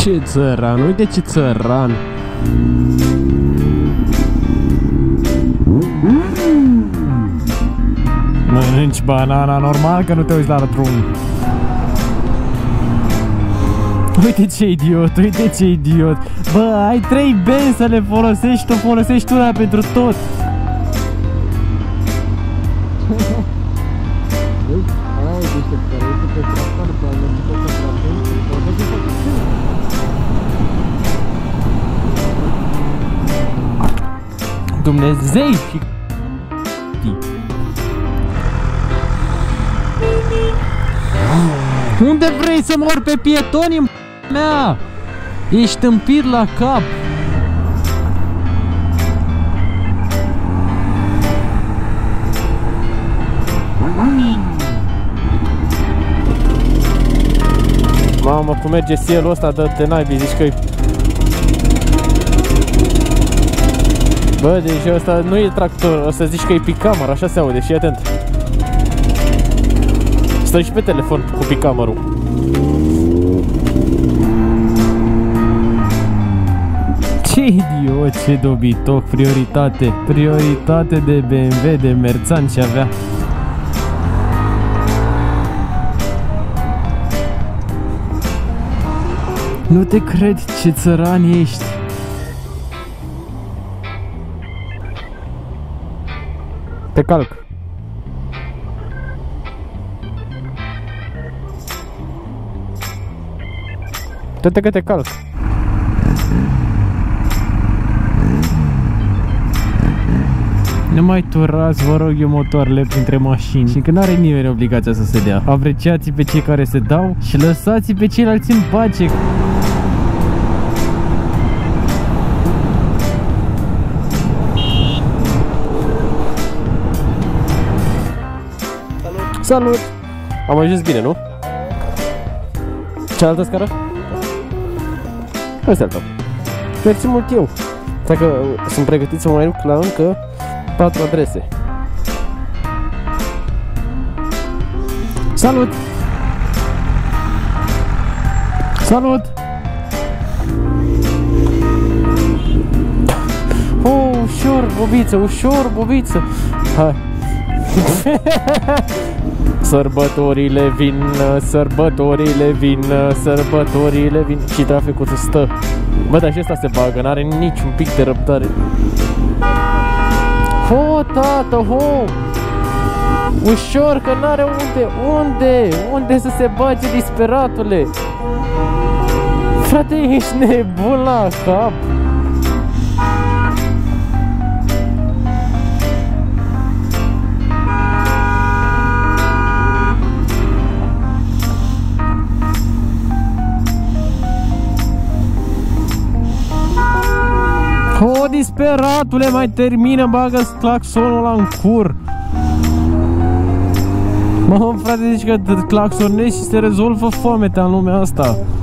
Ce țăran, uite ce țăran. Mănânci banana, normal că nu te uiți la drum. Uite ce idiot, uite ce idiot. Bă, ai 3 beni să le folosești, tu folosești una pentru tot. Dumnezei și unde vrei să mor pe pietoni în mea? Ești tâmpit la cap. Mamă, cum merge cielul ăsta, dă-te naibii, zici că-i... Bă, deci ăsta nu e tractor, o să zici că e picamăr, așa se aude, și atent. Stai și pe telefon cu picamărul. Ce idiot, ce dobitoc, prioritate. Prioritate de BMW, de Merțan ce avea. Nu te cred, ce țăran ești. Te calc. Dă-te că te calc. Nu mai turați, vă rog eu, motoarele printre mașini. Și că n-are nimeni obligația să se dea. Apreciați pe cei care se dau și lăsați pe ceilalți în pace. Salut! Am ajuns bine, nu? Cealaltă scară? Ăsta-l tău. Mersi mult eu. Dacă sunt pregătit să mă mai duc la încă 4 adrese. Salut! Salut! Oh, ușor, bobiță, ușor, bobiță. Hai. Sărbătorile vin, sărbătorile vin, sărbătorile vin. Și traficul se stă. Bă, dar și ăsta se bagă, n-are niciun pic de răbdare. Ho, tată, ho! Ușor, că n-are unde să se bage, disperatule? Frate, ești nebun la cap. O, disperatule, mai termină, bagă-ți claxonul ăla în cur. Mă, frate, zici că claxonezi și se rezolvă foametea în lumea asta.